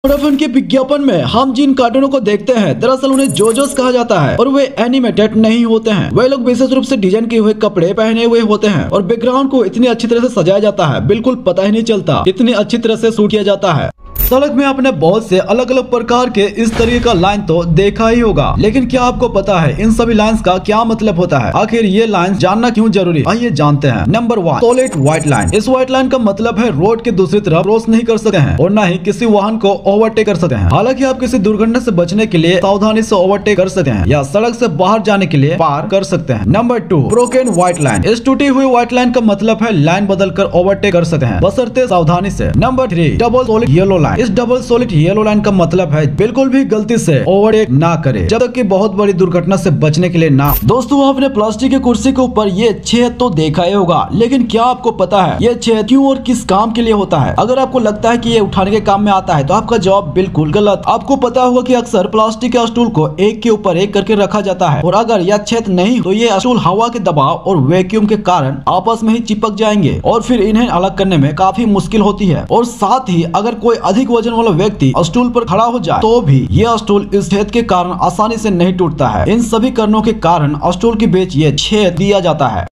Vodafone के विज्ञापन में हम जिन कार्टूनों को देखते हैं दरअसल उन्हें जोजोस कहा जाता है और वे एनिमेटेड नहीं होते हैं। वे लोग विशेष रूप से डिजाइन किए हुए कपड़े पहने हुए होते हैं और बैकग्राउंड को इतनी अच्छी तरह से सजाया जाता है, बिल्कुल पता ही नहीं चलता इतनी अच्छी तरह से शूट किया जाता है। सड़क में आपने बहुत से अलग अलग प्रकार के इस तरीके का लाइन तो देखा ही होगा, लेकिन क्या आपको पता है इन सभी लाइंस का क्या मतलब होता है? आखिर ये लाइंस जानना क्यों जरूरी? आइए जानते हैं। Number 1, solid white line. इस व्हाइट लाइन का मतलब है रोड के दूसरी तरफ क्रॉस नहीं कर सकते हैं और न ही किसी वाहन को ओवरटेक कर सकते हैं। हालांकि आप किसी दुर्घटना से बचने के लिए सावधानी से ओवरटेक कर सकते हैं या सड़क से बाहर जाने के लिए पार कर सकते हैं। Number 2, broken white line. इस टूटी हुई व्हाइट लाइन का मतलब है लाइन बदल कर ओवरटेक कर सकते हैं, बशर्ते सावधानी से। Number 3, double solid yellow line. इस डबल सॉलिड येलो लाइन का मतलब है बिल्कुल भी गलती से ओवरटेक ना करे, जब तक कि बहुत बड़ी दुर्घटना से बचने के लिए ना। दोस्तों, आपने प्लास्टिक की कुर्सी के ऊपर ये छेद तो देखा ही होगा, लेकिन क्या आपको पता है ये छेद क्यों और किस काम के लिए होता है? अगर आपको लगता है कि ये उठाने के काम में आता है तो आपका जवाब बिल्कुल गलत। आपको पता होगा कि अक्सर प्लास्टिक के स्टूल को एक के ऊपर एक करके रखा जाता है और अगर यह छेद नहीं तो ये स्टूल हवा के दबाव और वैक्यूम के कारण आपस में ही चिपक जाएंगे और फिर इन्हें अलग करने में काफी मुश्किल होती है। और साथ ही अगर कोई अधिक वजन वाला व्यक्ति स्टूल पर खड़ा हो जाए तो भी यह स्टूल इस छेद के कारण आसानी से नहीं टूटता है। इन सभी कारणों के कारण स्टूल के बीच ये छेद दिया जाता है।